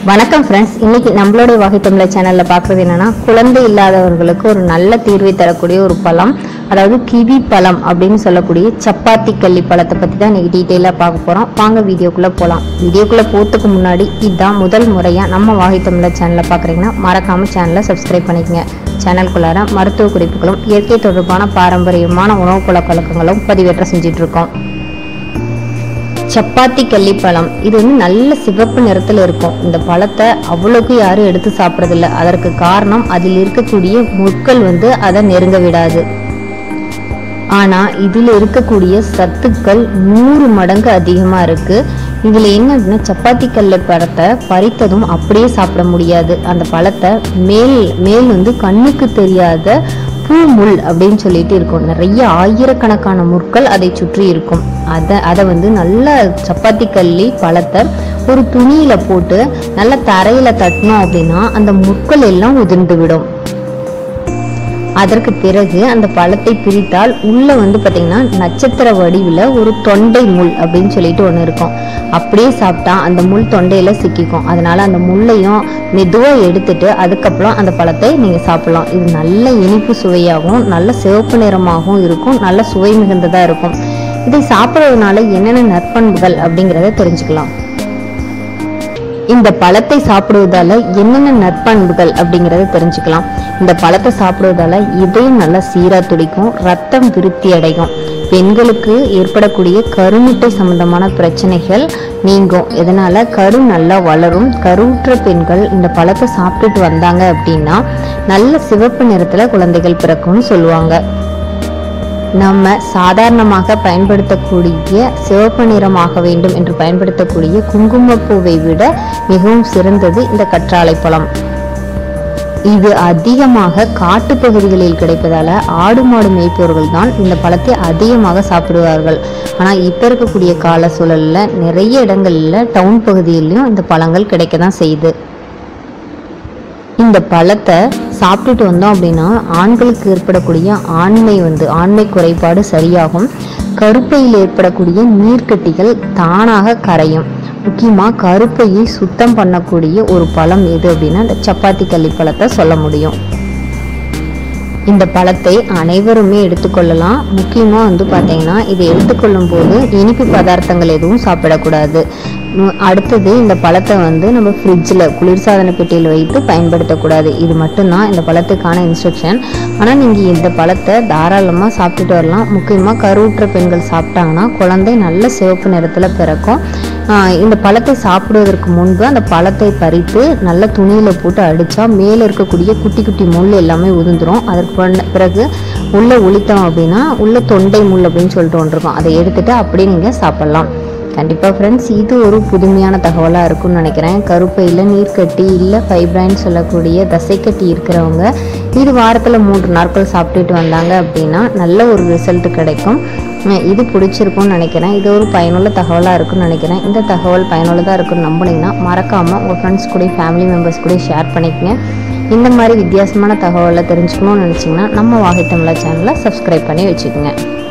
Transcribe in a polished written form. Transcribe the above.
வணக்கம் ஃப்ரெண்ட்ஸ், இன்னைக்கு நம்மளுடைய வகை தமிழ் சேனல்ல பார்க்குறது என்னன்னா, குழந்தை இல்லாதவர்களுக்கு ஒரு நல்ல தீர்வை தரக்கூடிய ஒரு பழம், அதாவது கிவி பழம் அப்படின்னு சொல்லக்கூடிய சப்பாத்தி கள்ளி பழத்தை பற்றி தான் இன்னைக்கு டீட்டெயிலாக பார்க்க போகிறோம். வாங்க வீடியோக்குள்ளே போகலாம். வீடியோக்குள்ளே போகிறதுக்கு முன்னாடி இதுதான் முதல் முறையாக நம்ம வகை தமிழ் சேனலை பார்க்குறீங்கன்னா மறக்காமல் சேனலை சப்ஸ்கிரைப் பண்ணிக்கங்க. சேனலுக்குள்ளார மருத்துவ குறிப்புகளும் இயற்கை தொடர்பான பாரம்பரியமான உணவு பழக்கங்களும் பதிவேற்ற செஞ்சுட்டு இருக்கோம். சப்பாத்தி கள்ளி பழம் இது வந்து நல்ல சிவப்பு நிறத்தில் இருக்கும். இந்த பழத்தை அவ்வளோக்கு யாரும் எடுத்து சாப்பிட்றதில்ல. அதற்கு காரணம் அதில் இருக்கக்கூடிய முட்கள் வந்து அதை நெருங்க விடாது. ஆனால் இதில் இருக்கக்கூடிய சத்துக்கள் 100 மடங்கு அதிகமாக இருக்கு. இதில் என்ன அப்படின்னா, சப்பாத்தி கள்ளி பழத்தை பறித்ததும் அப்படியே சாப்பிட முடியாது. அந்த பழத்தை மேல் வந்து கண்ணுக்கு தெரியாத பூ முள் அப்படின்னு சொல்லிட்டு இருக்கும். நிறைய ஆயிரக்கணக்கான முட்கள் அதை சுற்றி இருக்கும். அதை வந்து நல்ல சப்பாத்தி கள்ளி பழத்தை ஒரு துணியில போட்டு நல்ல தரையில தட்டினோம் அப்படின்னா அந்த முட்கள் எல்லாம் உதிர்ந்து விடும். அதற்கு பிறகு அந்த பழத்தை பிரித்தால் உள்ள வந்து பாத்தீங்கன்னா நட்சத்திர வடிவில் ஒரு தொண்டை முள் அப்படின்னு சொல்லிட்டு ஒன்று இருக்கும். அப்படியே சாப்பிட்டா அந்த முள் தொண்டையில சிக்கிக்கும். அதனால அந்த முள்ளையும் மெதுவாக எடுத்துட்டு அதுக்கப்புறம் அந்த பழத்தை நீங்க சாப்பிடலாம். இது நல்ல இனிப்பு சுவையாகவும் நல்ல சிவப்பு நிறமாகவும் இருக்கும். நல்ல சுவை மிகுந்ததா இருக்கும். இதை சாப்பிடுறதுனால என்னென்ன நற்பண்புகள் அப்படிங்கிறத தெரிஞ்சுக்கலாம். இந்த பழத்தை சாப்பிடுவதால என்னென்ன நற்பண்புகள் அப்படிங்கறத தெரிஞ்சுக்கலாம். இந்த பழத்தை சாப்பிடுவதால இதயம் நல்லா சீரா துடிக்கும், ரத்தம் விருத்தி அடையும், பெண்களுக்கு ஏற்படக்கூடிய கருமுட்டை சம்பந்தமான பிரச்சனைகள் நீங்கும். இதனால கரு நல்லா வளரும். கருவுற்ற பெண்கள் இந்த பழத்தை சாப்பிட்டுட்டு வந்தாங்க அப்படின்னா நல்ல சிவப்பு நிறத்துல குழந்தைகள் பிறக்கும்னு சொல்லுவாங்க. நம்ம சாதாரணமாக பயன்படுத்தக்கூடிய சிவப்பு நிறமாக வேண்டும் என்று பயன்படுத்தக்கூடிய குங்குமப்பூவை விட மிகவும் சிறந்தது இந்த கற்றாழை பழம். இது அதிகமாக காட்டு பகுதிகளில் கிடைப்பதால ஆடு மாடு மேய்ப்பவர்கள் தான் இந்த பழத்தை அதிகமாக சாப்பிடுவார்கள். ஆனால் இப்போ இருக்கக்கூடிய கால சூழல்ல நிறைய இடங்கள்ல டவுன் பகுதியிலையும் இந்த பழங்கள் கிடைக்க தான் செய்யுது. இந்த பழத்தை சாப்பிட்டுட்டு வந்தோம் அப்படின்னா ஆண்களுக்கு ஏற்படக்கூடிய ஆண்மை குறைபாடு சரியாகும். கருப்பையில் ஏற்படக்கூடிய நீர்க்கட்டிகள் தானாக கரையும். முக்கியமாக கருப்பையை சுத்தம் பண்ணக்கூடிய ஒரு பழம் எது அப்படின்னா இந்த சப்பாத்தி கள்ளி பழத்தை சொல்ல முடியும். இந்த பழத்தை அனைவருமே எடுத்துக்கொள்ளலாம். முக்கியமாக வந்து பார்த்தீங்கன்னா இதை எடுத்துக்கொள்ளும் போது இனிப்பு பதார்த்தங்கள் எதுவும் சாப்பிடக்கூடாது. அடுத்தது இந்த பழத்தை வந்து நம்ம ஃப்ரிட்ஜில் குளிர்சாதன பெட்டியில் வைத்து பயன்படுத்தக்கூடாது. இது மட்டும்தான் இந்த பழத்துக்கான இன்ஸ்ட்ரக்ஷன். ஆனால் நீங்கள் இந்த பழத்தை தாராளமாக சாப்பிட்டுட்டு வரலாம். முக்கியமாக கருவுற்ற பெண்கள் சாப்பிட்டாங்கன்னா குழந்தை நல்ல சிவப்பு நிறத்தில் பிறக்கும். இந்த பழத்தை சாப்பிடுவதற்கு முன்பு அந்த பழத்தை பறித்து நல்ல துணியில் போட்டு அடித்தா மேலே இருக்கக்கூடிய குட்டி குட்டி முள் எல்லாமே உதிர்ந்துடும். அதற்கு பிறகு உள்ள ஒளித்தோம் அப்படின்னா உள்ள தொண்டை முள் அப்படின்னு சொல்லிட்டு ஒன்று இருக்கும். அதை எடுத்துட்டு அப்படியே நீங்கள் சாப்பிட்லாம். கண்டிப்பாக ஃப்ரெண்ட்ஸ், இது ஒரு புதுமையான தகவலாக இருக்கும்னு நினைக்கிறேன். கருப்பையில் நீர்க்கட்டி இல்லை ஃபைப்ராய்ன்னு சொல்லக்கூடிய தசைக்கட்டி இருக்கிறவங்க இது வாரத்தில் 3 நாட்கள் சாப்பிட்டுட்டு வந்தாங்க அப்படின்னா நல்ல ஒரு ரிசல்ட் கிடைக்கும். இது பிடிச்சிருக்கும்னு நினைக்கிறேன். இது ஒரு பயனுள்ள தகவலாக இருக்குன்னு நினைக்கிறேன். இந்த தகவல் பயனுள்ளதாக இருக்குன்னு நம்பினீங்கன்னா மறக்காமல் உங்கள் ஃப்ரெண்ட்ஸ் கூட ஃபேமிலி மெம்பர்ஸ் கூட ஷேர் பண்ணிக்கங்க. இந்த மாதிரி வித்தியாசமான தகவலை தெரிஞ்சுக்கணும்னு நினச்சிங்கன்னா நம்ம வாகை தமிழ் சேனலை சப்ஸ்கிரைப் பண்ணி வச்சுக்கோங்க.